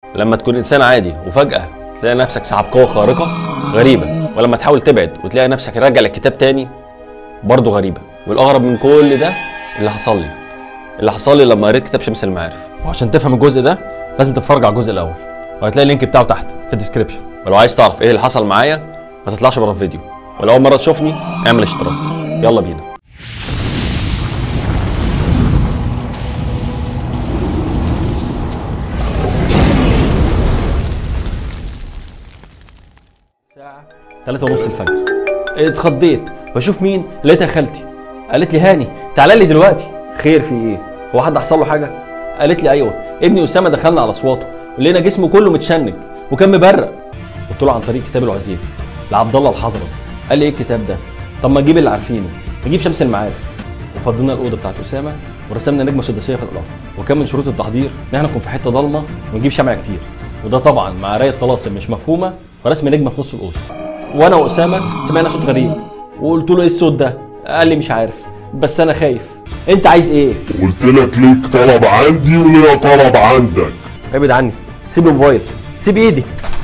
لما تكون انسان عادي وفجاه تلاقي نفسك سحب قوه خارقه غريبه، ولما تحاول تبعد وتلاقي نفسك راجع للكتاب تاني برضه غريبه. والاغرب من كل ده اللي حصل لي لما قريت كتاب شمس المعارف. وعشان تفهم الجزء ده لازم تتفرج على الجزء الاول، وهتلاقي اللينك بتاعه تحت في الديسكربشن. ولو عايز تعرف ايه اللي حصل معايا ما تطلعش بره الفيديو، ولو اول مره تشوفني اعمل اشتراك. يلا بينا. الساعة 3:30 الفجر. اتخضيت بشوف مين، لقيتها خالتي. قالت لي هاني تعالى لي دلوقتي. خير في ايه؟ هو حد حصل له حاجه؟ قالت لي ايوه، ابني اسامه دخلنا على اصواته ولقينا جسمه كله متشنج وكان مبرق. قلت له عن طريق كتاب العزيف لعبد الله الحضري. قال لي ايه الكتاب ده؟ طب ما نجيب اللي عارفينه، نجيب شمس المعارف. وفضينا الاوضه بتاعت اسامه ورسمنا نجمه سداسيه في الارض، وكان من شروط التحضير ان احنا نكون في حته ضلمه ونجيب شمع كتير، وده طبعا مع قرايه طلاسم مش مفهومه ورسم نجمه في نص الاوضه. وانا واسامه سمعنا صوت غريب وقلت له ايه الصوت ده؟ قال لي مش عارف بس انا خايف. انت عايز ايه؟ قلت لك ليك طلب عندي وليا طلب عندك. ابعد عني، سيب الموبايل، سيب ايدي.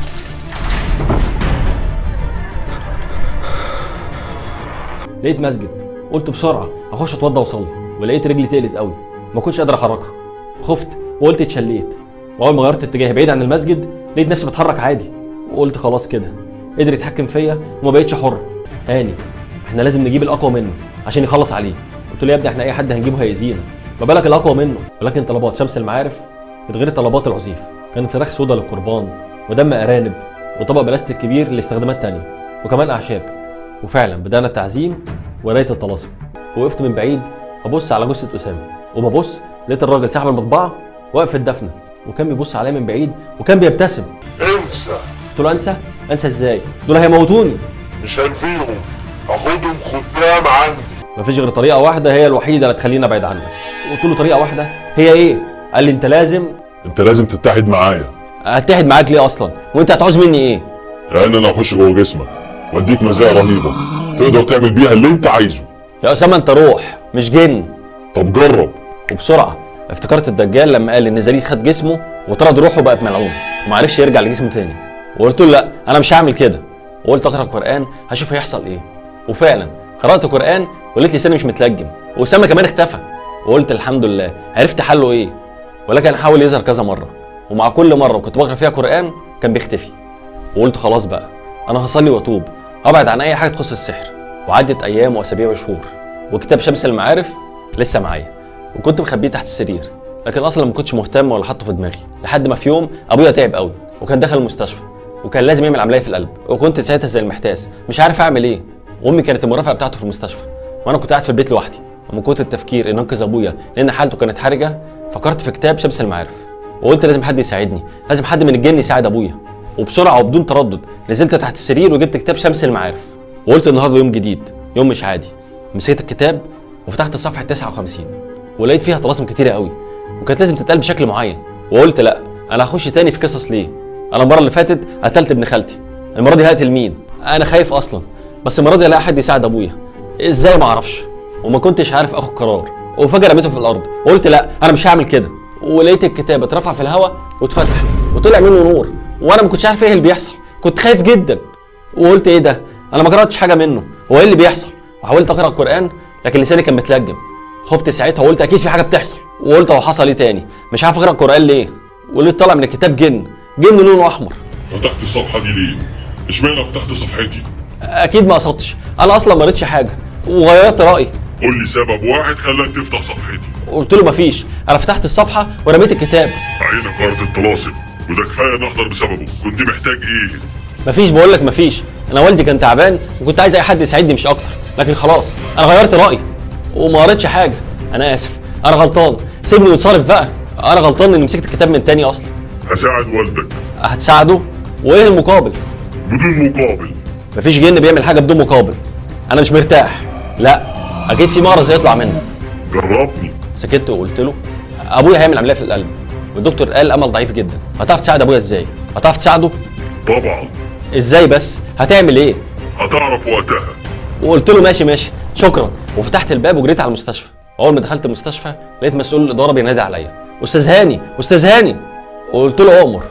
لقيت مسجد، قلت بسرعه اخش اتوضى واصلي، ولقيت رجلي تقلت قوي ما كنتش قادر احركها. خفت وقلت اتشليت، واول ما غيرت اتجاهي بعيد عن المسجد لقيت نفسي بتحرك عادي، وقلت خلاص كده قدر يتحكم فيا وما بقتش حر. هاني احنا لازم نجيب الاقوى منه عشان يخلص عليه. قلت له يا ابني احنا اي حد هنجيبه هيأذينا، ما بالك الاقوى منه. ولكن طلبات شمس المعارف كانت غير طلبات العزيف. كان فراخ سودا للقربان، ودم ارانب، وطبق بلاستيك كبير لاستخدامات تانية، وكمان اعشاب. وفعلا بدانا التعزيم وقرايه الطلاسم. وقفت من بعيد ابص على جثه اسامه، وببص لقيت الراجل سحب المطبعه واقف في الدفنه، وكان بيبص عليا من بعيد وكان بيبتسم. انسى. قلت له انسى ازاي؟ دول هيموتوني. مش هنفيهم، اخدهم خدام عندي. مفيش غير طريقه واحده هي الوحيده اللي تخليني ابعد عنك. قلت له طريقه واحده؟ هي ايه؟ قال لي انت لازم تتحد معايا. اتحد معاك ليه اصلا؟ وانت هتعوز مني ايه؟ لان انا اخش جوه جسمك واديك مزايا رهيبه تقدر تعمل بيها اللي انت عايزه. يا اسامه انت روح مش جن. طب جرب. وبسرعه افتكرت الدجال لما قال ان زليل خد جسمه وطرد روحه بقت ملعون ومعرفش يرجع لجسمه تاني. وقلت له لا انا مش هعمل كده، وقلت اقرا القران هشوف هيحصل ايه. وفعلا قرات قران ولقيت لساني مش متلجم، واسامه كمان اختفى. وقلت الحمد لله عرفت حله ايه. ولكن حاول يظهر كذا مره، ومع كل مره كنت بقرا فيها قران كان بيختفي. وقلت خلاص بقى انا هصلي واتوب، ابعد عن اي حاجه تخص السحر. وعدت ايام واسابيع وشهور، وكتاب شمس المعارف لسه معايا، وكنت مخبيه تحت السرير، لكن اصلا ما كنتش مهتم ولا حاطه في دماغي. لحد ما في يوم ابويا تعب قوي وكان داخل المستشفى، وكان لازم يعمل عمليه في القلب، وكنت ساعتها زي المحتاس مش عارف اعمل ايه. وامي كانت المرافقه بتاعته في المستشفى، وانا كنت قاعد في البيت لوحدي. ومن كتر التفكير ان انقذ ابويا لان حالته كانت حرجه، فكرت في كتاب شمس المعارف، وقلت لازم حد يساعدني، لازم حد من الجن يساعد ابويا. وبسرعه وبدون تردد نزلت تحت السرير وجبت كتاب شمس المعارف، وقلت النهارده يوم جديد، يوم مش عادي. مسكت الكتاب وفتحت صفحه 59 ولقيت فيها طلاسم كتيره قوي، وكانت لازم تتقال بشكل معين. وقلت لا انا هخش تاني في قصص ليه؟ انا المره اللي فاتت قتلت ابن خالتي، المره دي هقتل مين؟ انا خايف اصلا، بس المره دي الاقي حد يساعد ابويا ازاي ما اعرفش. وما كنتش عارف اخد قرار، وفجاه رميته في الارض وقلت لا انا مش هعمل كده. ولقيت الكتاب اترفع في الهواء واتفتح وطلع منه نور، وانا ما كنتش عارف ايه اللي بيحصل، كنت خايف جدا. وقلت ايه ده؟ انا ما قراتش حاجه منه، هو ايه اللي بيحصل؟ وحاولت اقرا القران لكن لساني كان متلجم. خفت ساعتها وقلت اكيد في حاجه بتحصل، وقلت هو حصل ايه تاني؟ مش عارف اقرا القران ليه؟ ولقيت طالع من الكتاب جن لونه احمر. فتحت الصفحه دي ليه؟ اشمعنى فتحت صفحتي؟ اكيد ما قصدتش، انا اصلا ما قريتش حاجه وغيرت رايي. قول لي سبب واحد خلاك تفتح صفحتي. قلت له مفيش، انا فتحت الصفحه ورميت الكتاب. عينك قرأت الطلاسم وده كفايه نحضر بسببه، كنت محتاج ايه؟ مفيش، بقول لك مفيش. انا والدي كان تعبان وكنت عايز اي حد يساعدني مش اكتر، لكن خلاص انا غيرت رايي وما قريتش حاجه. انا اسف، انا غلطان، سيبني وانصرف بقى. انا غلطان اني مسكت الكتاب من تاني اصلا. هساعد والدك. هتساعده؟ وايه المقابل؟ بدون مقابل. مفيش جن بيعمل حاجه بدون مقابل. انا مش مرتاح، لا اكيد في مغرز هيطلع منه. جربني. سكت وقلت له ابويا هيعمل عمليه في القلب، والدكتور قال الامل ضعيف جدا. هتعرف تساعد ابويا ازاي؟ هتعرف تساعده؟ طبعا. ازاي بس؟ هتعمل ايه؟ هتعرف وقتها. وقلت له ماشي شكرا، وفتحت الباب وجريت على المستشفى. اول ما دخلت المستشفى لقيت مسؤول الاداره بينادي عليا، استاذ هاني استاذ هاني. وقلت له اؤمر.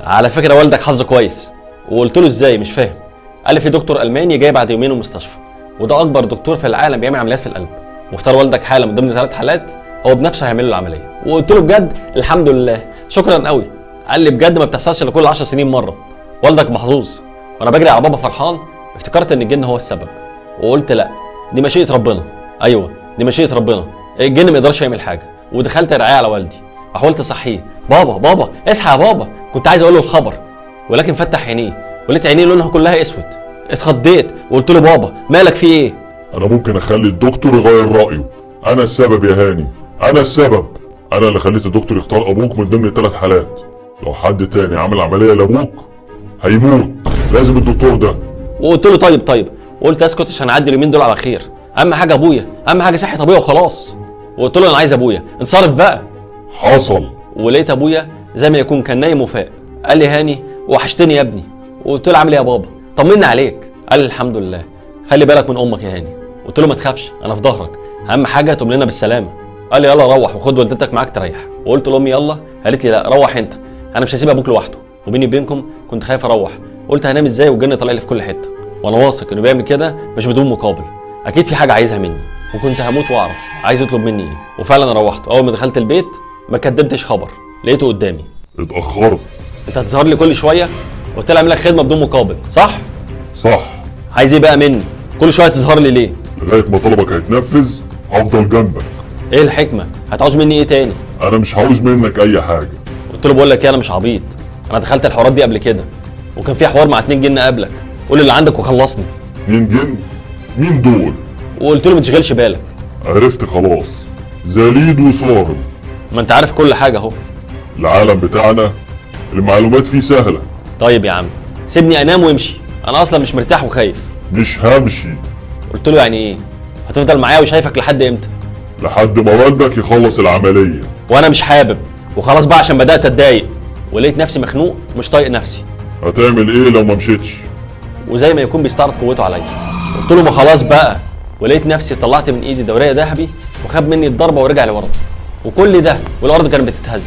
على فكره والدك حظ كويس. وقلت له ازاي؟ مش فاهم. قال لي في دكتور الماني جاي بعد يومين المستشفى، وده اكبر دكتور في العالم بيعمل عمليات في القلب، واختار والدك حاله من ضمن 3 حالات هو بنفسه هيعمل له العمليه. وقلت له بجد؟ الحمد لله، شكرا قوي. قال لي بجد ما بتحصلش الا كل 10 سنين مره، والدك محظوظ. وانا بجري على بابا فرحان افتكرت ان الجن هو السبب، وقلت لا، دي مشيئه ربنا. ايوه دي مشيئه ربنا، الجن ما يقدرش يعمل حاجه. ودخلت رعايه على والدي، حاولت اصحيه، بابا بابا اصحى يا بابا. كنت عايز اقول له الخبر ولكن فتح عينيه ولقيت عينيه لونها كلها اسود. اتخضيت وقلت له بابا مالك في ايه؟ انا ممكن اخلي الدكتور يغير رايه. انا السبب يا هاني، انا السبب. انا اللي خليت الدكتور يختار ابوك من ضمن ال3 حالات. لو حد تاني عمل عمليه لابوك هيموت، لازم الدكتور ده. وقلت له طيب وقلت اسكت عشان اعدي اليومين دول على خير. اهم حاجه ابويا، اهم حاجه صحه ابويا وخلاص. وقلت له انا عايز ابويا، انصرف بقى. حصل. ولقيت ابويا زي ما يكون كان نايم وفاق. قال لي هاني وحشتني يا ابني. وقلت له عامل ايه يا بابا؟ طمني عليك. قال لي الحمد لله، خلي بالك من امك يا هاني. قلت له ما تخافش انا في ظهرك، اهم حاجه تقوم لنا بالسلامه. قال لي يلا روح وخد والدتك معاك تريح. وقلت لامي يلا، قالت لي لا روح انت، انا مش هسيب ابوك لوحده. وبيني وبينكم كنت خايف اروح، قلت هنام ازاي والجن طالع لي في كل حته، وانا واثق انه بيعمل كده مش بدون مقابل، اكيد في حاجه عايزها مني، وكنت هموت واعرف عايز يطلب مني ايه. وفعلا روحت، اول ما دخلت البيت ما كدبتش خبر، لقيته قدامي. اتاخرت. انت هتظهر لي كل شويه؟ قلت له اعمل لك خدمه بدون مقابل، صح؟ صح. عايز ايه بقى مني؟ كل شويه تظهر لي ليه؟ لغايه ما طلبك هيتنفذ هفضل جنبك. ايه الحكمه؟ هتعوز مني ايه تاني؟ انا مش عاوز منك اي حاجه. قلت له بقول لك ايه، انا مش عبيط، انا دخلت الحوارات دي قبل كده، وكان في حوار مع 2 جن قبلك، قول اللي عندك وخلصني. 2 جن؟ مين دول؟ وقلت له ما تشغلش بالك. عرفت خلاص، زليد وصارم. ما انت عارف كل حاجه اهو. العالم بتاعنا المعلومات فيه سهله. طيب يا عم سيبني انام وامشي، انا اصلا مش مرتاح وخايف. مش همشي. قلت له يعني ايه؟ هتفضل معايا وشايفك لحد امتى؟ لحد ما والدك يخلص العمليه. وانا مش حابب، وخلاص بقى عشان بدات اتضايق ولقيت نفسي مخنوق مش طايق نفسي. هتعمل ايه لو ما مشيتش؟ وزي ما يكون بيستعرض قوته عليا. قلت له ما خلاص بقى، ولقيت نفسي طلعت من ايدي دوريه ذهبي وخد مني الضربه ورجع لورا، وكل ده والارض كانت بتتهز.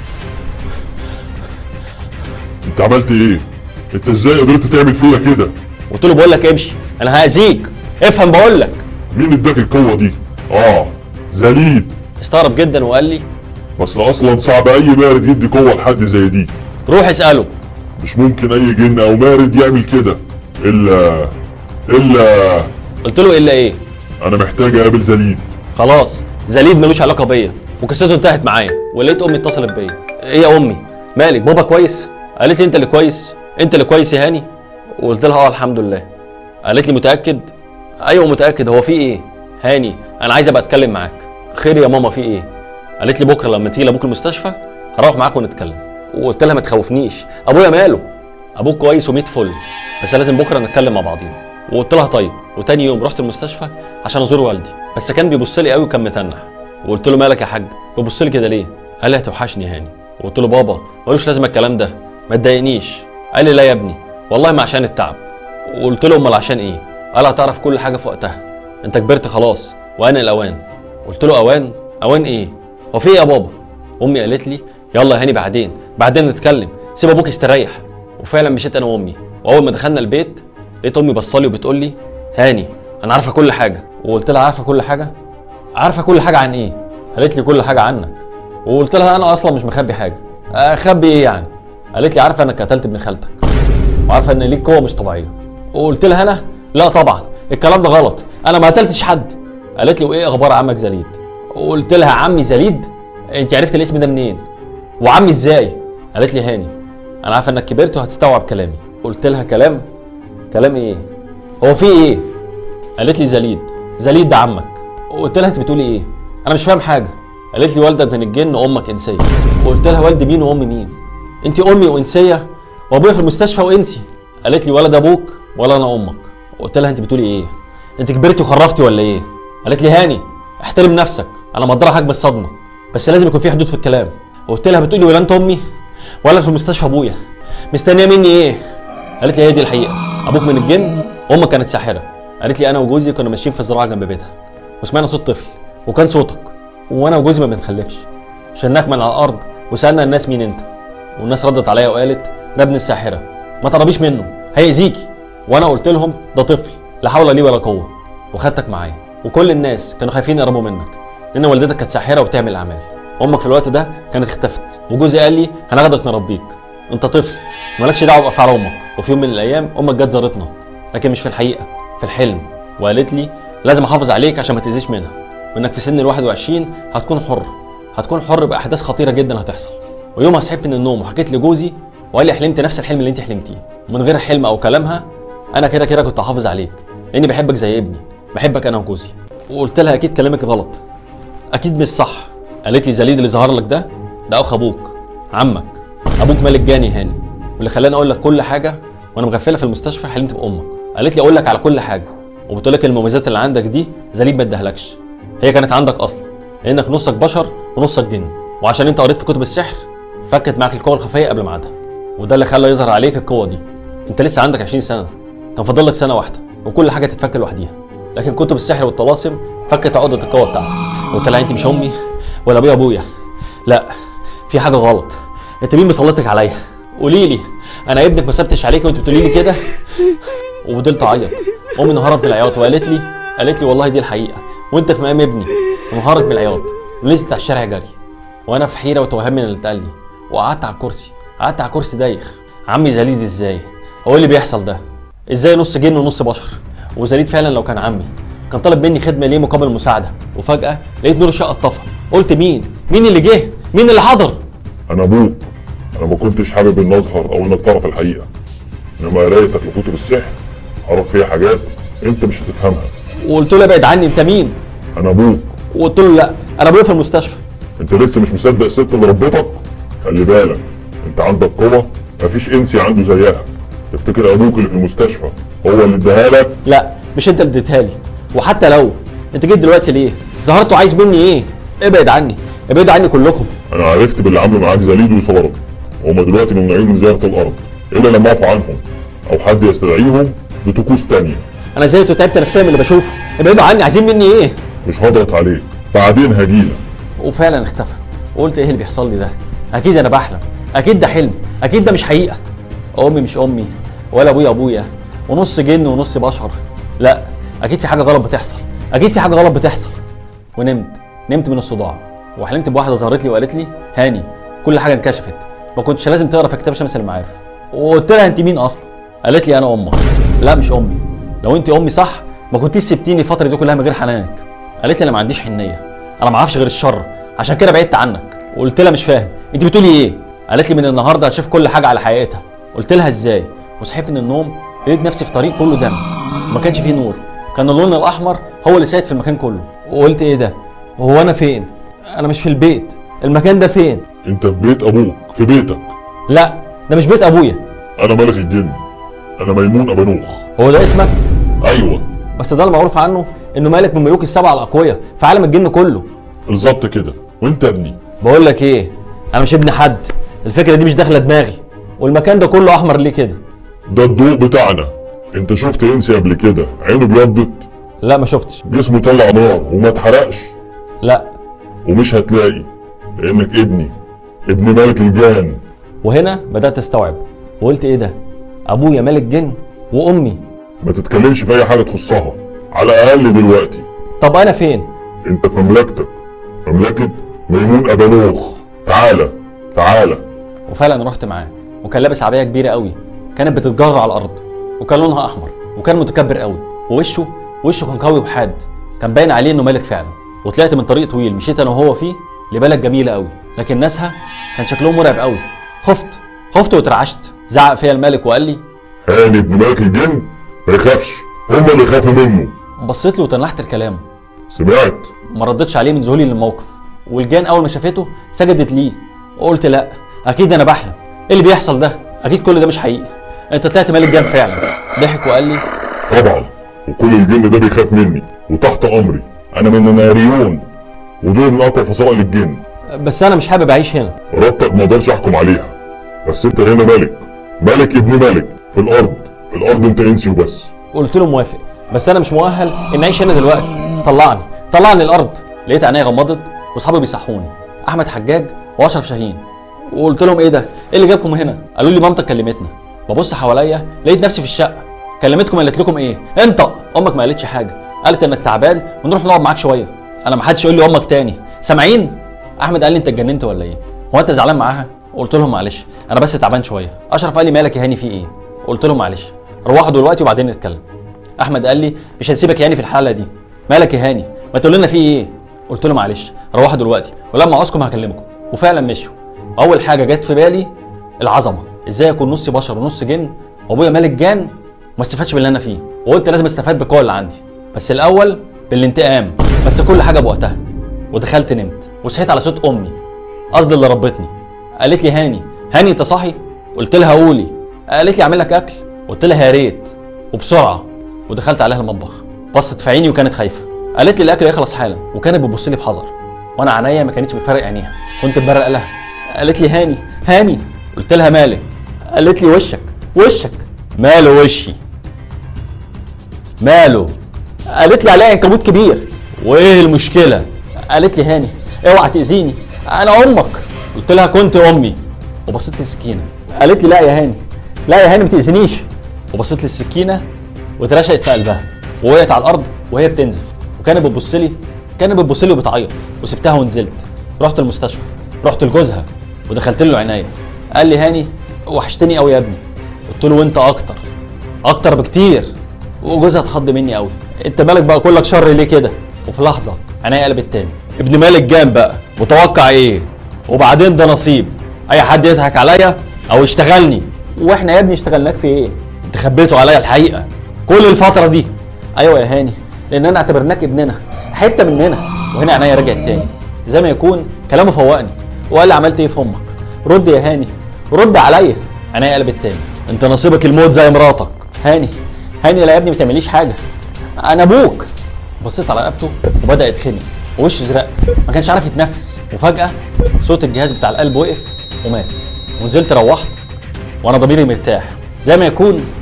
انت عملت ايه؟ انت ازاي قدرت تعمل فيا كده؟ قلت له بقول لك امشي، انا هاذيك، افهم بقول لك. مين اداك القوه دي؟ زليد. استغرب جدا وقال لي بس اصلا صعب اي مارد يدي قوه لحد زي دي. روح اساله. مش ممكن اي جن او مارد يعمل كده الا قلت له الا ايه؟ انا محتاج اقابل زليد. خلاص زليد ملوش علاقه بيا، وقصته انتهت معايا. ولقيت امي اتصلت بيا. ايه يا امي؟ مالك؟ بابا كويس؟ قالت لي انت اللي كويس، انت اللي كويس يا هاني. وقلت لها الحمد لله. قالت لي متاكد؟ ايوه متاكد. هو في ايه؟ هاني انا عايز ابقى اتكلم معاك. خير يا ماما في ايه؟ قالت لي بكره لما تيجي لابوك المستشفى هروح معاك ونتكلم. وقلت لها ما تخوفنيش، ابويا ماله؟ ابوك كويس و100 فل، بس لازم بكره نتكلم مع بعضينا. وقلت لها طيب. وتاني يوم رحت المستشفى عشان ازور والدي، بس كان بيبص لي قوي وكان متنح. وقلت له مالك يا حاج؟ بيبص لي كده ليه؟ قال لي هتوحشني يا هاني. وقلت له بابا ملوش لازمه الكلام ده، ما تضايقنيش. قال لي لا يا ابني والله ما عشان التعب. وقلت له امال عشان ايه؟ قال هتعرف كل حاجه في وقتها، انت كبرت خلاص وانا الاوان. قلت له اوان؟ اوان ايه؟ هو في ايه يا بابا؟ امي قالت لي يلا يا هاني بعدين نتكلم، سيب ابوك يستريح. وفعلا مشيت انا وامي، واول ما دخلنا البيت لقيت امي بصالي وبتقول لي هاني انا عارفه كل حاجه. وقلت لها عارفه كل حاجه؟ عارفه كل حاجه عن ايه؟ قالت لي كل حاجه عنك. وقلت لها انا اصلا مش مخبي حاجه. اخبي ايه يعني؟ قالت لي عارفه انك قتلت ابن خالتك، وعارفه ان ليك قوه مش طبيعيه. وقلت لها انا لا طبعا الكلام ده غلط، انا ما قتلتش حد. قالت لي وايه اخبار عمك زليد؟ وقلت لها عمي زليد؟ انت عرفت الاسم ده منين؟ وعمي ازاي؟ قالت لي هاني انا عارفه انك كبرت وهتستوعب كلامي. قلت لها كلام ايه؟ هو في ايه؟ قالت لي زليد ده عمك. قلت لها انت بتقولي ايه؟ انا مش فاهم حاجه. قالت لي والدك من الجن وامك انسيه. قلت لها والدي مين وامي مين؟ انت امي وانسيه وابويا في المستشفى وانسي. قالت لي ولا ده ابوك ولا انا امك. قلت لها انت بتقولي ايه؟ انت كبرتي وخرفتي ولا ايه؟ قالت لي هاني احترم نفسك، انا مقدره حجم الصدمه بس لازم يكون في حدود في الكلام. قلت لها بتقولي ولا انت امي ولا في المستشفى ابويا، مستنيه مني ايه؟ قالت لي هي دي الحقيقه، ابوك من الجن وامك كانت ساحره. قالت لي انا وجوزي كنا ماشيين في الزراعه جنب بيتها وسمعنا صوت طفل وكان صوتك، وانا وجوزي ما بنخلفش، شلناك من على الارض وسالنا الناس مين انت، والناس ردت عليا وقالت ده ابن الساحره، ما تقربيش منه هيأذيكي. وانا قلت لهم ده طفل لا حول لي ولا قوه، وخدتك معايا. وكل الناس كانوا خايفين يقربوا منك لان والدتك كانت ساحره وبتعمل اعمال. امك في الوقت ده كانت اختفت، وجوزي قال لي هناخدك نربيك، انت طفل مالكش دعوه بافعال امك. وفي يوم من الايام امك جت زارتنا، لكن مش في الحقيقه، في الحلم، وقالت لي لازم احافظ عليك عشان ما تاذيش منها، وانك في سن ال21 هتكون حر، هتكون حر باحداث خطيره جدا هتحصل. ويومها صحيت من النوم وحكيت لجوزي وقال لي حلمت نفس الحلم اللي انت حلمتيه. ومن غير حلم او كلامها انا كده كده كنت هحافظ عليك لاني بحبك زي ابني، بحبك انا وجوزي. وقلت لها اكيد كلامك غلط، اكيد مش صح. قالت لي زليد اللي ظهر لك ده اخ ابوك، عمك، ابوك مالك جاني هاني، واللي خلاني اقول لك كل حاجه وانا مغفله في المستشفى حلمت بامك. قالت لي اقول لك على كل حاجه، وبتقول لك المميزات اللي عندك دي زليد ما اداهالكش، هي كانت عندك اصلا لانك نصك بشر ونصك جن، وعشان انت قريت في كتب السحر فكت معاك القوه الخفيه قبل ميعادها، وده اللي خلى يظهر عليك القوه دي. انت لسه عندك 20 سنه، كان فاضل لك سنه واحده وكل حاجه تتفك لوحديها، لكن كتب السحر والطلاسم فكت عقده القوه بتاعتك. قلت لها انت مش امي ولا ابويا، لا في حاجه غلط، انت مين مسلطك عليا؟ قولي لي انا ابنك ما سبتش عليكي وانت بتقولي لي كده؟ وفضلت اعيط. امي انهارت من العياط وقالت لي والله دي الحقيقه وانت في مقام ابني. وانهارت من العياط ونزلت على الشارع جري، وانا في حيره وتوهم من اللي اتقال لي. وقعدت على الكرسي دايخ. عمي زليد ازاي؟ هو إيه اللي بيحصل ده؟ ازاي نص جن ونص بشر؟ وزليد فعلا لو كان عمي كان طالب مني خدمه ليه مقابل مساعده، وفجاه لقيت نور الشقه اتطفى. قلت مين اللي جه؟ مين اللي حضر؟ انا ابوك. انا ما كنتش حابب ان اظهر او انك تعرف الحقيقه، انما قرايتك لكتب السحر عرف فيها حاجات انت مش هتفهمها. وقلت له ابعد عني، انت مين؟ انا ابوك. وقلت له لا انا ابويا في المستشفى. انت لسه مش مصدق الست اللي ربتك؟ خلي بالك انت عندك قوه مفيش انسي عنده زيها. تفتكر ابوك اللي في المستشفى هو اللي اداها لك؟ لا مش انت اللي اديتها لي، وحتى لو انت جيت دلوقتي ليه؟ ظهرته عايز مني ايه؟ ابعد عني كلكم. انا عرفت باللي عملوا معاك زليد وساره، وهم دلوقتي ممنوعين من زياره الارض الا لما اعفوا عنهم او حد يستدعيهم بطقوس تانية. انا زهقت وتعبت نفسيا من اللي بشوفه، ابعدوا عني، عايزين مني ايه؟ مش هضغط عليك، بعدين هجيلك. وفعلا اختفى. وقلت ايه اللي بيحصل لي ده؟ اكيد انا بحلم، اكيد ده حلم، اكيد ده مش حقيقه. امي مش امي ولا ابويا، ونص جن ونص بشر. لا اكيد في حاجه غلط بتحصل. ونمت من الصداع، وحلمت بواحده ظهرت لي وقالت لي هاني كل حاجه انكشفت، ما كنتش لازم تقرا في كتاب شمس المعارف. وقلت لها انت مين اصلا؟ قالت لي انا امك. لا مش امي، لو انت امي صح ما كنتيش سبتيني الفتره دي كلها من غير حنانك. قالت لي انا ما عنديش حنيه، انا ما اعرفش غير الشر، عشان كده بعدت عنك. وقلت لها مش فاهم انت بتقولي ايه؟ قالت لي من النهارده هتشوف كل حاجه على حقيقتها. قلت لها ازاي؟ وصحيت من النوم لقيت نفسي في طريق كله دم، وما كانش فيه نور، كان اللون الاحمر هو اللي سايد في المكان كله. وقلت ايه ده؟ هو انا فين؟ انا مش في البيت، المكان ده فين؟ انت في بيت ابوك، في بيتك. لا ده مش بيت ابويا. انا ملك الجن، انا ميمون ابانوخ. هو ده اسمك؟ ايوه. بس ده المعروف عنه انه ملك من ملوك السبعه الاقوياء في عالم الجن كله. بالظبط كده، وانت ابني. بقول لك ايه، انا مش ابن حد، الفكره دي مش داخله دماغي. والمكان ده كله احمر ليه كده؟ ده الضوء بتاعنا. انت شفت انسي قبل كده عينه ابيضت؟ لا ما شفتش. جسمه طلع نار وما اتحرقش؟ لا. ومش هتلاقي، لانك ابن ملك الجن. وهنا بدات استوعب وقلت ايه ده؟ ابويا ملك جن وامي. ما تتكلمش في اي حاجه تخصها على الاقل دلوقتي. طب انا فين؟ انت في مملكتك، مملكه ميمون ابانوخ. تعالى. وفعلا رحت معاه، وكان لابس عبايه كبيره قوي كانت بتتجرع على الارض، وكان لونها احمر، وكان متكبر قوي، ووشه كان قوي وحاد، كان باين عليه انه ملك فعلا. وطلعت من طريق طويل مشيت انا وهو فيه لبلد جميله قوي، لكن ناسها كان شكلهم مرعب قوي. خفت واترعشت. زعق فيا الملك وقال لي هاني ابن ملك الجن ما يخافش، هم اللي يخافوا منه. بصيت له وتنحت الكلام. سمعت؟ ما ردتش عليه من ذهولي للموقف. والجان اول ما شافته سجدت ليه، وقلت لا اكيد انا بحلم، ايه اللي بيحصل ده؟ اكيد كل ده مش حقيقي، انت طلعت ملك جان فعلا. ضحك وقال لي طبعا، وكل الجن ده بيخاف مني وتحت امري، انا من الناريون ودول من اقوى فصائل الجن. بس انا مش حابب اعيش هنا. ارادتك ما اقدرش احكم عليها، بس انت هنا ملك ابن ملك في الارض انت انسي وبس. قلت له موافق، بس انا مش مؤهل ان اعيش هنا دلوقتي. طلعني الارض. لقيت عينيا غمضت واصحابي بيصحوني، احمد حجاج واشرف شاهين. وقلت لهم ايه ده؟ ايه اللي جابكم هنا؟ قالوا لي مامتك كلمتنا. ببص حواليا لقيت نفسي في الشقه. كلمتكم قالت لكم ايه؟ انطق. امك ما قالتش حاجه، قالت انك تعبان ونروح نقعد معاك شويه. انا ما حدش يقول لي امك تاني، سامعين؟ احمد قال لي انت اتجننت ولا ايه؟ هو انت زعلان معاها؟ قلت لهم معلش انا بس تعبان شويه. اشرف قال لي مالك يا هاني في ايه؟ قلت لهم معلش روحوا دلوقتي وبعدين نتكلم. احمد قال لي مش هنسيبك يا هاني في الحاله دي. مالك يا هاني؟ ما تقول لنا في ايه؟ قلت له معلش روحوا دلوقتي ولما اعوزكم هكلمكم. وفعلا مشوا. اول حاجه جت في بالي العظمه، ازاي اكون نص بشر ونص جن وابويا ملك جان وما استفادش باللي انا فيه، وقلت لازم استفاد بالقوه اللي عندي، بس الاول بالانتقام، بس كل حاجه بوقتها. ودخلت نمت وصحيت على صوت امي، قصدي اللي ربتني. قالت لي هاني انت صاحي؟ قلت لها قولي. قالت لي اعمل لك اكل؟ قلت لها يا ريت وبسرعه. ودخلت عليها المطبخ، بصت في عيني وكانت خايفه. قالت لي الاكل هيخلص حالا، وكانت بتبص لي بحذر، وانا عينيا ما كانتش بتفرق عينيها، كنت ببرق لها. قالت لي هاني. قلت لها مالك؟ قالت لي وشك. ماله وشي؟ ماله؟ قالت لي عليا عنكبوت كبير. وايه المشكله؟ قالت لي هاني اوعى تاذيني انا امك. قلت لها كنت امي. وبصيت لي السكينه. قالت لي لا يا هاني ما تاذينيش. وبصيت لي السكينه واترشقت في قلبها ووقعت على الارض وهي بتنزف، وكانت بتبص لي وبتعيط، وسبتها ونزلت. رحت المستشفى، رحت لجوزها ودخلت له عنايه. قال لي هاني وحشتني قوي يا ابني. قلت له وانت اكتر بكتير. وجوزها اتخض مني قوي، انت مالك بقى كلك شر ليه كده؟ وفي لحظه عينيا قلبت تاني. ابن مالك جام بقى، متوقع ايه؟ وبعدين ده نصيب، اي حد يضحك عليا او يشتغلني. واحنا يا ابني اشتغلناك في ايه؟ انت خبيته عليا الحقيقه كل الفتره دي. ايوه يا هاني، لان انا اعتبرناك ابننا، حته مننا. وهنا عينيا رجعت تاني، زي ما يكون كلامه فوقني وقال لي عملت ايه في امك؟ رد يا هاني، رد عليا. عينيا قلبت تاني. انت نصيبك الموت زي مراتك. هاني لا يا ابني ما تعمليش حاجه، انا ابوك. بصيت على رقبته وبدا يتخنق ووشه ازرق، ما كانش عارف يتنفس. وفجاه صوت الجهاز بتاع القلب وقف ومات. ونزلت روحت وانا ضميري مرتاح، زي ما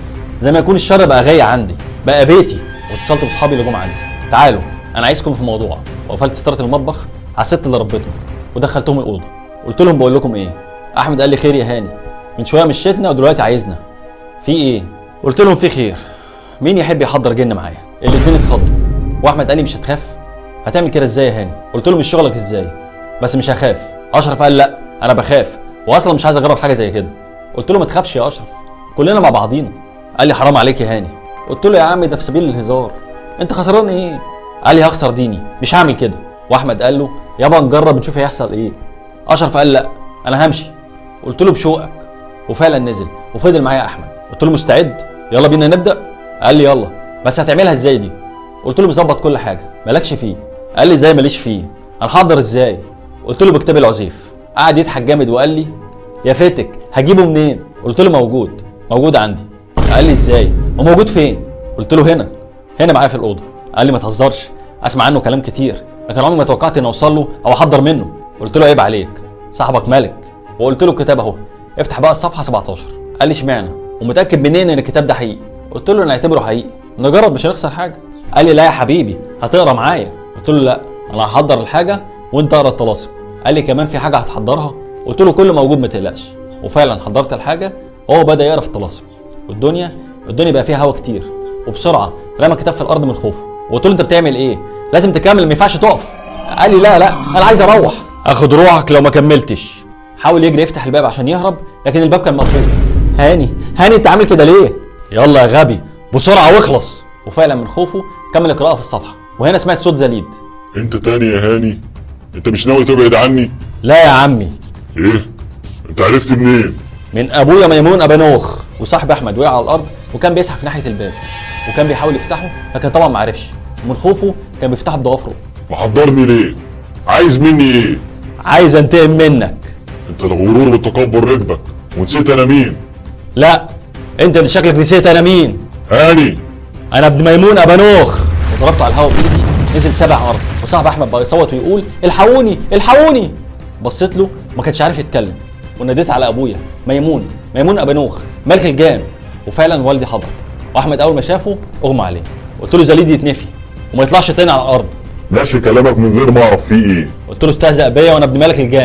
يكون الشر بقى غاية عندي، بقى بيتي. واتصلت باصحابي اللي جم عندي، تعالوا انا عايزكم في موضوع. وقفلت ستاره المطبخ على الست اللي ربتنا ودخلتهم الاوضه. قلت لهم بقول لكم ايه؟ احمد قال لي خير يا هاني، من شويه مشيتنا ودلوقتي عايزنا. في ايه؟ قلت لهم في خير، مين يحب يحضر جن معايا؟ الاثنين اتخضوا. واحمد قال لي مش هتخاف؟ هتعمل كده ازاي يا هاني؟ قلت له مش شغلك ازاي؟ بس مش هخاف. اشرف قال لا انا بخاف واصلا مش عايز اجرب حاجه زي كده. قلت له ما تخافش يا اشرف، كلنا مع بعضينا. قال لي حرام عليك يا هاني. قلت له يا عم ده في سبيل الهزار، انت خسران ايه؟ قال لي هخسر ديني، مش هعمل كده. واحمد قال له يابا نجرب نشوف هيحصل ايه. اشرف قال لا انا همشي. قلت له بشوقك. وفعلا نزل وفضل معايا احمد. قلت له مستعد؟ يلا بينا نبدا. قال لي يلا، بس هتعملها ازاي دي؟ قلت له مظبط كل حاجه مالكش فيه. قال لي ازاي ماليش فيه؟ هنحضر ازاي؟ قلت له بكتاب العزيف. قعد يضحك جامد وقال لي يا فتك هجيبه منين؟ قلت له موجود عندي. قال لي ازاي؟ هو موجود فين؟ قلت له هنا معايا في الاوضه. قال لي ما تهزرش، اسمع عنه كلام كتير لكن عمري ما توقعت اني اوصل له او احضر منه. قلت له عيب عليك، صاحبك ملك. وقلت له الكتاب اهو، افتح بقى الصفحه 17. قال لي اشمعنى؟ ومتاكد منين ان الكتاب ده حقيقي؟ قلت له نعتبره حقيقي، نجرب مش هنخسر حاجه. قال لي لا يا حبيبي هتقرا معايا. قلت له لا انا هحضر الحاجه وانت اقرا الطلاسم. قال لي كمان في حاجه هتحضرها؟ قلت له كله موجود ما تقلقش. وفعلا حضرت الحاجه وهو بدا يقرا في الطلاسم. والدنيا بقى فيها هوا كتير، وبسرعه رمى الكتاب في الارض من خوفه. وقلت له انت بتعمل ايه؟ لازم تكمل ما ينفعش تقف. قال لي لا انا عايز اروح. اخد روحك لو ما كملتش. حاول يجري يفتح الباب عشان يهرب لكن الباب كان مقفول. هاني انت عامل كده ليه؟ يلا يا غبي بسرعه واخلص. وفعلا من خوفه كمل القراءه في الصفحه. وهنا سمعت صوت زليد. انت تاني يا هاني؟ انت مش ناوي تبعد عني؟ لا يا عمي. ايه؟ انت عرفت منين؟ من ابويا ميمون ابانوخ. وصاحب احمد وقع على الارض وكان بيزحف ناحيه الباب وكان بيحاول يفتحه لكن طبعا ما عرفش، ومن خوفه كان بيفتحه بضوافره. محضرني ليه؟ عايز مني ايه؟ عايز انتقم منك. انت الغرور والتكبر ركبك ونسيت انا مين؟ لا انت اللي شكلك نسيت انا مين. هاني انا ابن ميمون ابانوخ. وضربته على الهواء بايدي نزل 7 ارض. وصاحب احمد بقى يصوت ويقول الحقوني. بصيت له ما كانش عارف يتكلم وناديت على ابويا ميمون ابانوخ ملك الجان. وفعلا والدي حضر واحمد اول ما شافه اغمى عليه. قلت له زليد يتنفي وما يطلعش تاني على الارض. ماشي كلامك من غير ما اعرف فيه ايه. قلت له استهزأ بيا وانا ابن ملك الجان.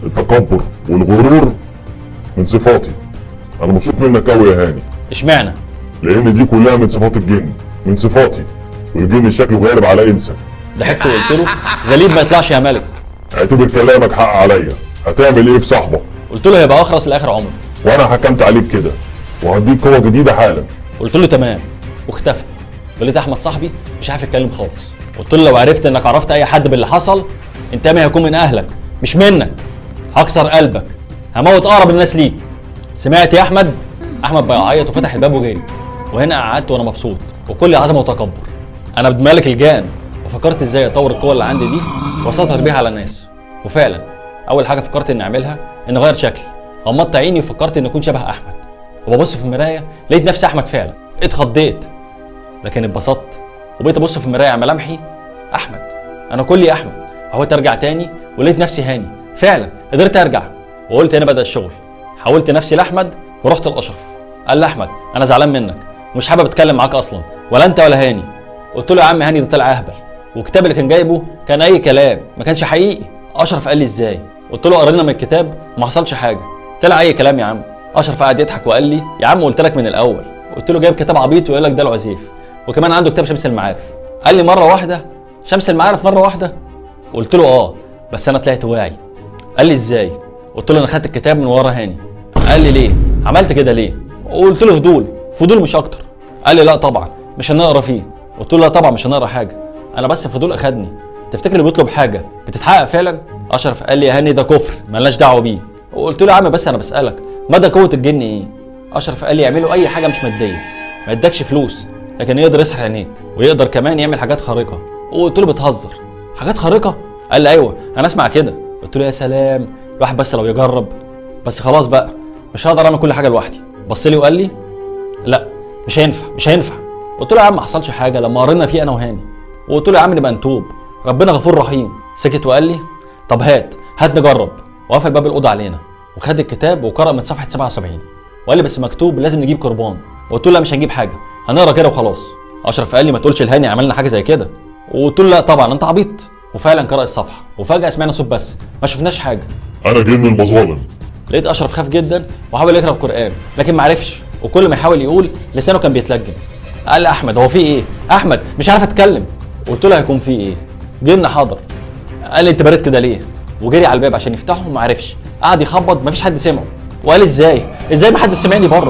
التكبر والغرور من صفاتي. انا مبسوط منك قوي يا هاني، اشمعنى؟ لان دي كلها من صفات الجن، من صفاتي، والجن شكله غالب على انسى. ضحكت وقلت له زليد ما يطلعش يا ملك. اعتبر كلامك حق عليا. هتعمل ايه في صاحبك؟ قلت له هيبقى اخرس لاخر عمره. وانا حكمت عليك كده وهديك قوه جديده حالا. قلت له تمام واختفى. ولقيت احمد صاحبي مش عارف يتكلم خالص. قلت له لو عرفت انك عرفت اي حد باللي حصل، انتقامي هيكون من اهلك مش منك. هكسر قلبك، هموت اقرب الناس ليك. سمعت يا احمد؟ احمد بقى يعيط وفتح الباب وجري. وهنا قعدت وانا مبسوط وكل عظمه وتكبر. انا ابن ملك الجان، وفكرت ازاي اطور القوه اللي عندي دي واسيطر بيها على الناس. وفعلا اول حاجه فكرت اني اعملها اني اغير شكلي. غمضت عيني وفكرت اني اكون شبه احمد، وببص في المرايه لقيت نفسي احمد فعلا. اتخضيت لكن اتبسطت وبقيت ابص في المرايه على ملامحي احمد. انا كلي احمد. حاولت ارجع تاني ولقيت نفسي هاني. فعلا قدرت ارجع وقلت هنا بدا الشغل. حولت نفسي لاحمد ورحت لاشرف. قال لي احمد انا زعلان منك ومش حابب اتكلم معاك اصلا، ولا انت ولا هاني. قلت له يا عم هاني ده طلع اهبل، والكتاب اللي كان جايبه كان اي كلام ما كانش حقيقي. اشرف قال لي ازاي؟ قلت له قرينا من الكتاب وما حصلش حاجه. طلع اي كلام يا عم. اشرف قعد يضحك وقال لي يا عم قلت لك من الاول. قلت له جايب كتاب عبيط ويقول لك ده العزيف، وكمان عنده كتاب شمس المعارف. قال لي مره واحده شمس المعارف مره واحده؟ قلت له اه بس انا طلعت واعي. قال لي ازاي؟ قلت له انا خدت الكتاب من ورا هاني. قال لي ليه عملت كده ليه؟ قلت له فضول مش اكتر. قال لي لا طبعا مش هنقرا فيه. قلت له لا طبعا مش هنقرا حاجه، انا بس الفضول اخدني. تفتكر اللي بيطلب حاجه بتتحقق فعلا؟ اشرف قال لي يا هاني ده كفر مالناش دعوه بيه. وقلت له يا عم بس انا بسالك مدى قوه الجن ايه؟ اشرف قال لي يعملوا اي حاجه مش ماديه، ما يدكش فلوس لكن يقدر يسحر عينيك، ويقدر كمان يعمل حاجات خارقه. وقلت له بتهزر حاجات خارقه؟ قال لي ايوه انا اسمع كده. قلت له يا سلام الواحد بس لو يجرب. بس خلاص بقى مش هقدر اعمل كل حاجه لوحدي. بص لي وقال لي لا مش هينفع. قلت له يا عم ما حصلش حاجه لما قرينا فيه انا وهاني. وقلت له يا عم نبقى نتوب، ربنا غفور رحيم. سكت وقال لي طب هات نجرب. وقفل باب الاوضه علينا وخد الكتاب وقرأ من صفحه 77 وقال لي بس مكتوب لازم نجيب قربان. قلت له لا مش هنجيب حاجه، هنقرا كده وخلاص. اشرف قال لي ما تقولش لهاني عملنا حاجه زي كده. وقلت له لا طبعا انت عبيط. وفعلا قرأ الصفحه وفجاه سمعنا صوت بس ما شفناش حاجه. انا جن المظالم. لقيت اشرف خاف جدا وحاول يقرا القران لكن ما عرفش، وكل ما يحاول يقول لسانه كان بيتلجم. قال لي احمد هو في ايه؟ احمد مش عارف اتكلم. قلت له هيكون في ايه؟ جن حاضر. قال لي انت بارد كده ليه؟ وجري على الباب عشان يفتحه ما عرفش. قعد يخبط مفيش حد سمعه. وقال ازاي ما حد سمعني بره؟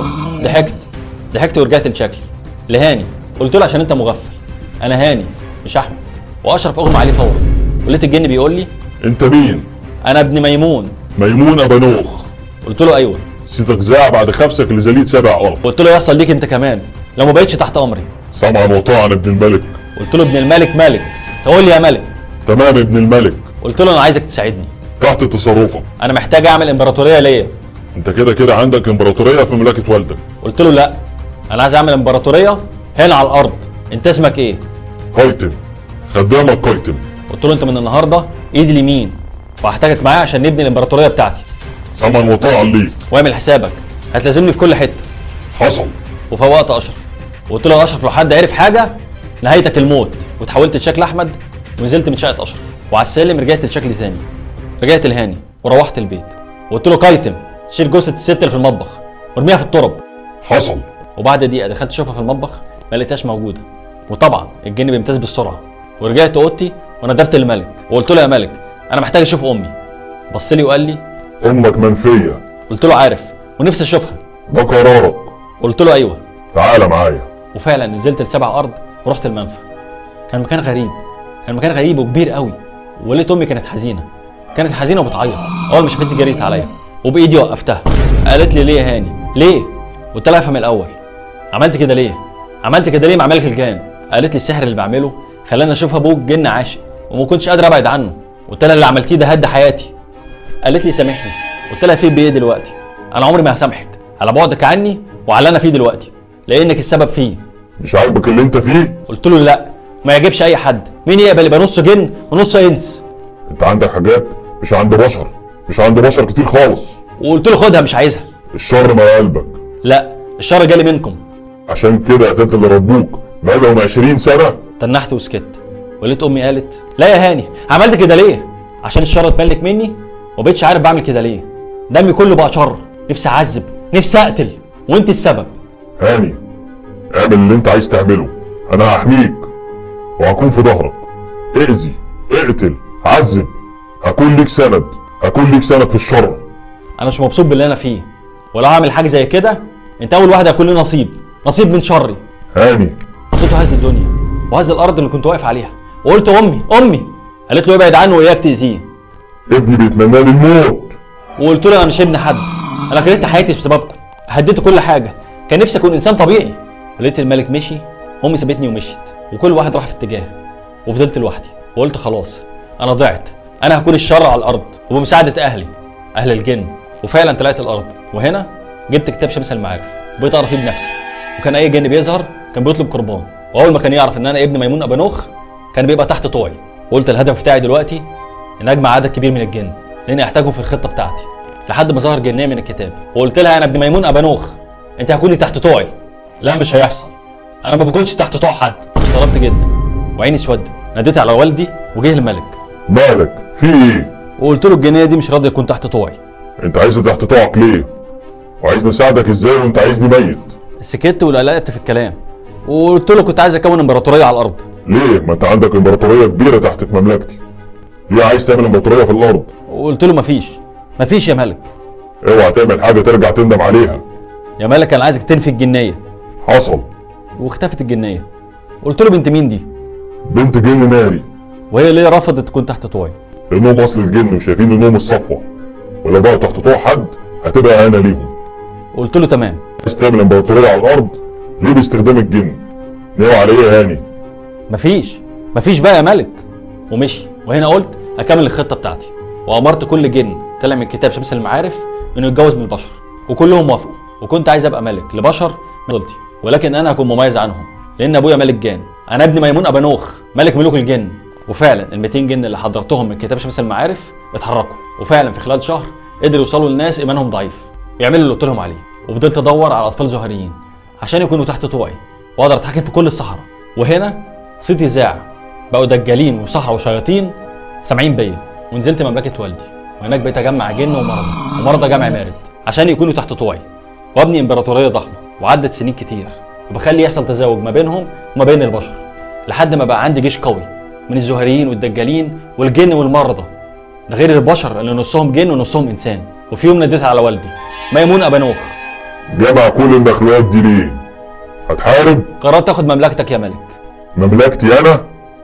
ضحكت ورجعت لشكلي لهاني. قلت له عشان انت مغفل، انا هاني مش احمد. واشرف اغمى عليه فورا ولقيت الجن بيقول لي انت مين؟ انا ابن ميمون. ميمون ابانوخ. قلت له ايوه. صيتك زاع بعد خبسك لزليد 7 قرب. قلت له يحصل ليك انت كمان لو ما بقتش تحت امري. سمعا وطاعا ابن الملك. قلت له ابن الملك ملك، تقول لي يا ملك. تمام ابن الملك. قلت له انا عايزك تساعدني. تحت تصرفك. انا محتاج اعمل امبراطوريه ليا. انت كده عندك امبراطوريه في مملكه والدك. قلت له لا انا عايز اعمل امبراطوريه هنا على الارض. انت اسمك ايه؟ قيتم. خدامك قيتم. قلت له انت من النهارده ايدي اليمين وهحتاجك معايا عشان نبني الامبراطوريه بتاعتي. سمعا وطاعا ليك. واعمل حسابك هتلازمني في كل حته. حصل. وفوقت اشرف وقلت له يا اشرف لو حد عرف حاجه نهايتك الموت. وتحولت لشكل احمد ونزلت من شقه اشرف، وعلى السلم رجعت لشكلي تاني. رجعت لهاني وروحت البيت وقلت له قيتم شيل جثه الست اللي في المطبخ وارميها في التراب. حصل. وبعد دقيقه دخلت اشوفها في المطبخ ما لقيتهاش موجوده، وطبعا الجن بيمتاز بالسرعه. ورجعت اوضتي وندبت الملك وقلت له يا ملك انا محتاج اشوف امي. بص لي وقال لي امك منفيه. قلت له عارف ونفسي اشوفها. ده قرارك. قلت له ايوه. تعالى معايا. وفعلا نزلت لسبع ارض ورحت المنفى. كان مكان غريب وكبير قوي. ولقيت امي كانت حزينه وبتعيط. اول ما شافتني جريت عليا وبايدي وقفتها. قالت لي ليه يا هاني ليه؟ قلت لها افهم الاول عملت كده ليه مع ملك الجان؟ قالت لي السحر اللي بعمله خلاني اشوف ابوك جن عاشق وما كنتش قادر ابعد عنه. قلت لها اللي عملتيه ده هد حياتي. قالت لي سامحني. قلت لها فين بايه دلوقتي؟ انا عمري ما هسامحك على بعدك عني وعلى اللي انا فيه دلوقتي لانك السبب فيه. مش عاجبك اللي انت فيه؟ قلت له لا ما يعجبش اي حد. مين يقبل يبقى نص جن ونص انس؟ انت عندك حاجات مش عند بشر كتير خالص. وقلت له خدها مش عايزها. الشر ما قلبك. لا الشر جالي منكم. عشان كده قتلت اللي ربوك بقالهم 20 سنه. تنحت وسكت ولقيت امي قالت لا يا هاني عملت كده ليه؟ عشان الشر اتملك مني؟ ومبقتش عارف بعمل كده ليه. دمي كله بقى شر، نفسي اعذب، نفسي اقتل، وانت السبب. هاني، اعمل اللي انت عايز تعمله، انا هحميك وهكون في ظهرك. اذي، اقتل، عذب، هكون ليك سند، هكون ليك سند في الشر. انا مش مبسوط باللي انا فيه، ولو هعمل حاجه زي كده انت اول واحد هيكون له نصيب من شري. هاني، صوته هز الدنيا وهز الارض اللي كنت واقف عليها، وقلت امي. قالت له ابعد عنه واياك تاذيه. ابني بيتمنى لي الموت. وقلت له انا مش ابن حد، انا كرهت حياتي بسببكم، هديت كل حاجه، كان نفسي اكون انسان طبيعي. ولقيت الملك مشي، امي سابتني ومشيت، وكل واحد راح في اتجاه، وفضلت لوحدي. وقلت خلاص انا ضعت، انا هكون الشر على الارض وبمساعده اهل الجن. وفعلا طلعت الارض، وهنا جبت كتاب شمس المعارف وبقيت اقرا فيه بنفسي. وكان اي جن بيظهر كان بيطلب قربان، واول ما كان يعرف ان انا ابن ميمون ابانوخ كان بيبقى تحت طوعي. وقلت الهدف بتاعي دلوقتي ان اجمع عدد كبير من الجن، لاني احتاجهم في الخطه بتاعتي. لحد ما ظهر جنيه من الكتاب وقلت لها انا ابن ميمون ابانوخ، انت هتكوني تحت طوعي. لا مش هيحصل، انا ما بكونش تحت طوع حد. استغربت جدا وعيني اسودت، ناديت على والدي وجه الملك. مالك في ايه؟ وقلت له الجنيه دي مش راضيه تكون تحت طوعي. انت عايز تحت طوعك ليه؟ وعايزني اساعدك ازاي وانت عايزني ميت؟ سكت وقلقت في الكلام، وقلت له كنت عايز اكون امبراطوريه على الارض. ليه؟ ما انت عندك امبراطوريه كبيره تحت في مملكتي، ليه عايز تعمل امبراطوريه في الارض؟ وقلت له مفيش يا ملك. اوعى تعمل حاجه ترجع تندم عليها. يا ملك انا عايزك تنفي الجنيه. حصل. واختفت الجنيه. قلت له بنت مين دي؟ بنت جن ناري. وهي ليه رفضت تكون تحت طوعي؟ لانهم اصل الجن وشايفين انهم الصفوه، ولو بقوا تحت طوع حد هتبقى اهانه ليهم. قلت له تمام. عايز تعمل امبراطوريه على الارض ليه باستخدام الجن؟ ناوي على ايه يا هاني؟ مفيش بقى يا ملك. ومشي، وهنا قلت اكمل الخطه بتاعتي، وامرت كل جن طلع من كتاب شمس المعارف انه يتجوز من البشر، وكلهم وافقوا. وكنت عايز ابقى ملك لبشر من طولتي، ولكن انا هكون مميز عنهم لان ابويا ملك جان، انا ابن ميمون ابانوخ ملك ملوك الجن. وفعلا ال 200 جن اللي حضرتهم من كتاب شمس المعارف اتحركوا، وفعلا في خلال شهر قدروا يوصلوا للناس ايمانهم ضعيف ويعملوا اللي قلت لهم عليه. وفضلت ادور على اطفال زهريين عشان يكونوا تحت طوعي واقدر اتحكم في كل الصحراء. وهنا صيتي ذاع، بقوا دجالين وصحراء وشياطين سامعين بيا، ونزلت مملكه والدي، وهناك بقيت اجمع جن ومرضى جمع مارد عشان يكونوا تحت طوعي، وابني امبراطوريه ضخمه. وعدت سنين كتير، وبخلي يحصل تزاوج ما بينهم وما بين البشر، لحد ما بقى عندي جيش قوي من الزهريين والدجالين والجن والمرضى، ده غير البشر اللي نصهم جن ونصهم انسان. وفي يوم ناديت على والدي ميمون ابانوخ. جمع كل المخلوقات دي ليه؟ هتحارب؟ قررت اخد مملكتك يا ملك. مملكتي انا؟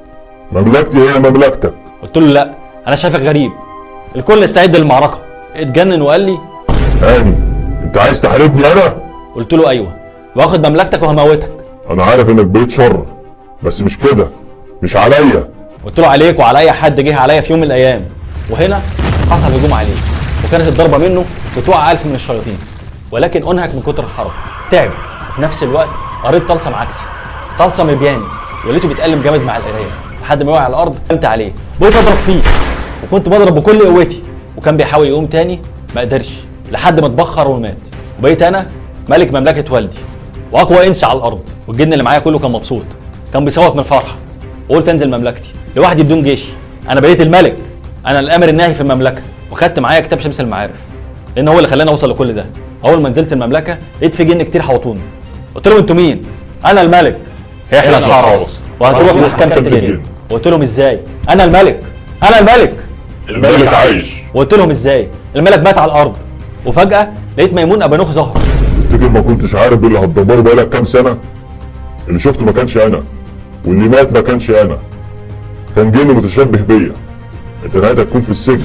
مملكتي هي مملكتك. قلت له لا، انا شايفك غريب. الكل استعد للمعركه. اتجنن وقال لي هاني، انت عايز تحاربني انا؟ قلت له ايوه، واخد مملكتك وهموتك. انا عارف انك بقيت شر، بس مش كده، مش عليا. قلت له عليك وعلى اي حد جه عليا في يوم من الايام. وهنا حصل هجوم عليه، وكانت الضربه منه بتوقع 1000 من الشياطين، ولكن انهك من كتر الحرب، تعب. وفي نفس الوقت قريت طلسم عكسي، طلسم ابياني، ولقيته بيتألم جامد مع القرايه لحد ما وقع على الارض. قمت عليه بقيت اضرب فيه، وكنت بضرب بكل قوتي، وكان بيحاول يقوم تاني ما قدرش لحد ما اتبخر ومات. وبقيت انا ملك مملكه والدي واقوى انس على الارض، والجن اللي معايا كله كان مبسوط، كان بيصوت من الفرحه. وقلت انزل مملكتي لوحدي بدون جيش، انا بقيت الملك، انا الامر الناهي في المملكه. وخدت معايا كتاب شمس المعارف لان هو اللي خلاني اوصل لكل ده. اول ما نزلت المملكه لقيت في جن كتير حوطوني. قلت لهم انتوا مين؟ انا الملك، احنا الحرس وهتروح محكمه الجن. قلت لهم ازاي؟ انا الملك، انا الملك. الملك عايش. وقلت لهم ازاي؟ الملك مات على الارض. وفجاه لقيت ميمون ابانوخ ظهر. تفتكر ما كنتش عارف باللي هتدمره بقالك كام سنه؟ اللي شفته ما كانش انا، واللي مات ما كانش انا، كان جن متشبه بيا. انت نهايتك هتكون في السجن،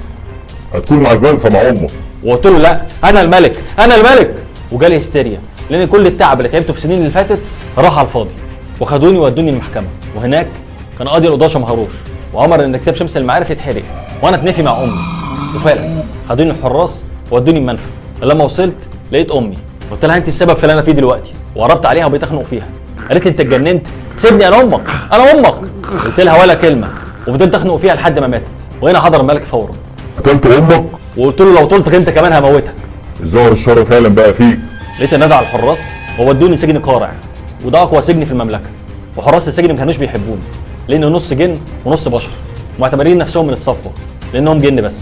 هتكون مع الفلفه مع امك. وقلت له لا، انا الملك، انا الملك. وجالي هستيريا لان كل التعب اللي تعبته في السنين اللي فاتت راح على الفاضي. وخدوني وودوني المحكمه، وهناك كان قاضي القضاه مهروش، وامر ان كتاب شمس المعارف يتحرق وانا اتنفي مع امي. وفعلا خدوني الحراس وودوني المنفى. لما وصلت لقيت امي، قلت لها انت السبب في اللي انا فيه دلوقتي، وقربت عليها وبقيت اخنق فيها. قالت لي انت اتجننت، سيبني، انا امك، انا امك. قلت لها ولا كلمه، وفضلت اخنق فيها لحد ما ماتت. وهنا حضر الملك فورا. قتلت امك؟ وقلت له لو طولتك انت كمان هموتك. الظاهر الشر فعلا بقى فيك. لقيت الندى على الحراس وودوني سجن قارع، وده اقوى سجن في المملكه. وحراس السجن ما كانوش بيحبوني لان نص جن ونص بشر، ومعتبرين نفسهم من الصفوه لانهم جن بس.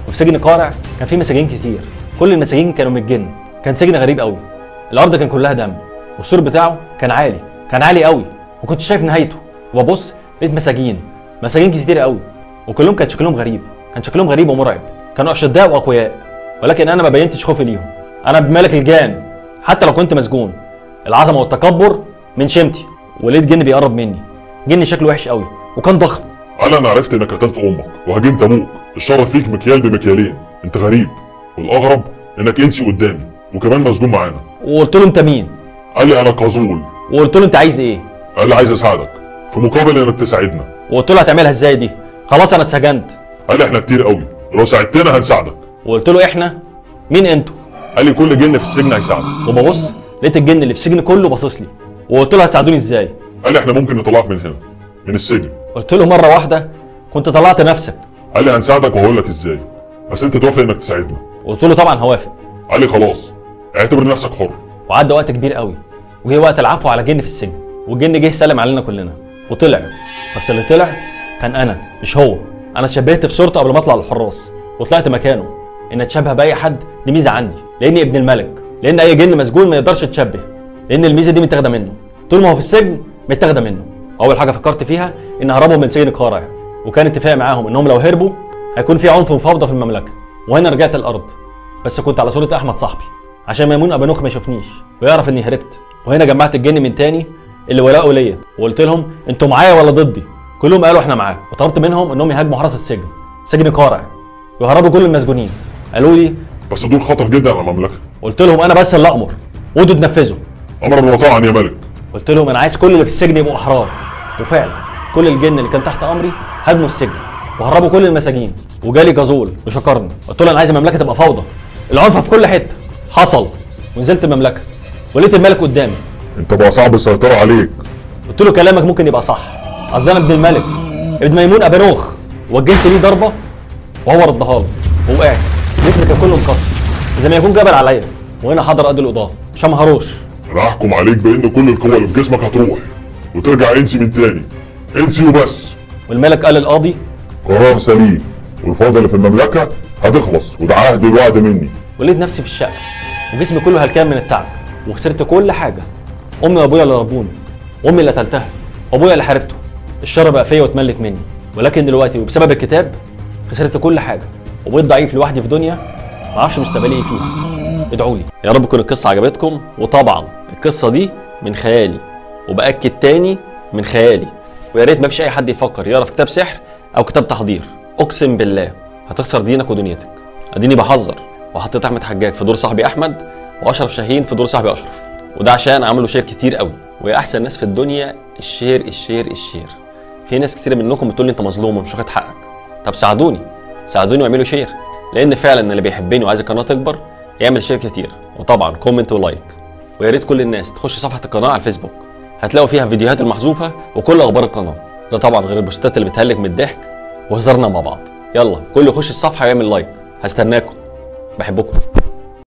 وفي سجن قارع كان في مساجين كتير، كل المساجين كانوا من الجن. كان سجن غريب قوي، الارض كان كلها دم، والسور بتاعه كان عالي قوي، وكنت شايف نهايته. وببص لقيت مساجين كتير قوي، وكلهم كان شكلهم غريب ومرعب. كانوا اشداء واقوياء، ولكن انا ما بينتش خوفي ليهم. انا ابن ملك الجان، حتى لو كنت مسجون. العظمه والتكبر من شيمتي. ولقيت جن بيقرب مني، جن شكله وحش قوي وكان ضخم. انا عرفت انك قتلت امك وهاجمت ابوك. الشر فيك مكيال بمكيالين، انت غريب، والاغرب انك انسي قدامي وكمان مسجون معانا. وقلت له انت مين؟ قال لي انا قازول. وقلت له انت عايز ايه؟ قال لي عايز اساعدك في مقابل انك تساعدنا. وقلت له هتعملها ازاي دي؟ خلاص انا اتسجنت. قال لي احنا كتير قوي، لو ساعدتنا هنساعدك. وقلت له احنا؟ مين انتوا؟ قال لي كل جن في السجن هيساعدك. وببص لقيت الجن اللي في السجن كله باصص لي، وقلت له هتساعدوني ازاي؟ قال لي احنا ممكن نطلعك من هنا، من السجن. قلت له مره واحده كنت طلعت نفسك. قال لي هنساعدك وهقول لك ازاي، بس انت توافق انك تساعدنا. قلت له طبعا هوافق. قال لي خلاص اعتبر نفسك حر. وعدى وقت كبير قوي، وجه وقت العفو على جن في السجن، والجن جه سلم علينا كلنا وطلع. بس اللي طلع كان انا مش هو. انا اتشبهت في صورته قبل ما اطلع للحراس، وطلعت مكانه. ان اتشبه باي حد دي ميزه عندي، لاني ابن الملك، لان اي جن مسجون ما يقدرش يتشبه، لان الميزه دي متاخده منه. طول ما هو في السجن متاخده منه. اول حاجه فكرت فيها ان هربهم من سجن قارع، وكان اتفاق معاهم انهم لو هربوا هيكون في عنف وفوضى في المملكه. وهنا رجعت الارض، بس كنت على صوره احمد صاحبي عشان ميمون ابانوخ ما يشوفنيش ويعرف اني هربت. وهنا جمعت الجن من تاني اللي ولاؤه ليا، وقلت لهم انتوا معايا ولا ضدي؟ كلهم قالوا احنا معاك. وطلبت منهم انهم يهاجموا حرس السجن، سجن قارع، ويهربوا كل المسجونين. قالوا لي بس دول خطر جدا على المملكه. قلت لهم انا بس اللي امر، وانتوا تنفذوا. امرا وطاعا يا ملك. قلت لهم انا عايز كل اللي في السجن يبقوا احرار. وفعلا كل الجن اللي كان تحت امري هاجموا السجن وهربوا كل المساجين. وجالي جازول وشكرني. قلت له انا عايز المملكه تبقى فوضى، العنف في كل حته. حصل، ونزلت المملكه ولقيت الملك قدامي. انت بقى صعب السيطره عليك. قلت له كلامك ممكن يبقى صح، اصل انا ابن الملك، ابن ميمون ابانوخ. وجهت ليه ضربه وهو ردها له، ووقعت. جسمي كان كله مكسر زي ما يكون جبل عليا. وهنا حضر قاضي القضاه شمهروش. انا هحكم عليك بان كل القوه اللي في جسمك هتروح وترجع انسي من تاني، انسي وبس. والملك قال للقاضي قرار سليم، والفوضى اللي في المملكه هتخلص، وده عهد الوعد مني. ولقيت نفسي في الشقه وجسمي كله هلكان من التعب، وخسرت كل حاجه. امي وابويا اللي ربوني، وامي اللي قتلتها، وابويا اللي حاربته. الشر بقى فيا واتملك مني. ولكن دلوقتي وبسبب الكتاب خسرت كل حاجه، وبقيت ضعيف لوحدي في دنيا ما اعرفش مستقبلي ايه فيها. ادعوا لي. يا رب تكون القصه عجبتكم. وطبعا القصه دي من خيالي، وباكد تاني من خيالي. ويا ريت ما فيش اي حد يفكر يقرا في كتاب سحر او كتاب تحضير. اقسم بالله هتخسر دينك ودنيتك. اديني بحذر، وحطيت احمد حجاج في دور صاحبي احمد، واشرف شاهين في دور صاحبي اشرف. وده عشان عملوا شير كتير قوي. ويا احسن ناس في الدنيا الشير الشير الشير. في ناس كتير منكم بتقول لي انت مظلوم ومش واخد حقك. طب ساعدوني واعملوا شير، لان فعلا اللي بيحبني وعايز القناه تكبر يعمل شير كتير، وطبعا كومنت ولايك. ويا ريت كل الناس تخش صفحه القناه على الفيسبوك، هتلاقوا فيها الفيديوهات المحذوفه وكل اخبار القناه. ده طبعا غير البوستات اللي بتهلك من الضحك وهزارنا مع بعض. يلا كل يخش الصفحه ويعمل لايك. هستناكم، بحبكم.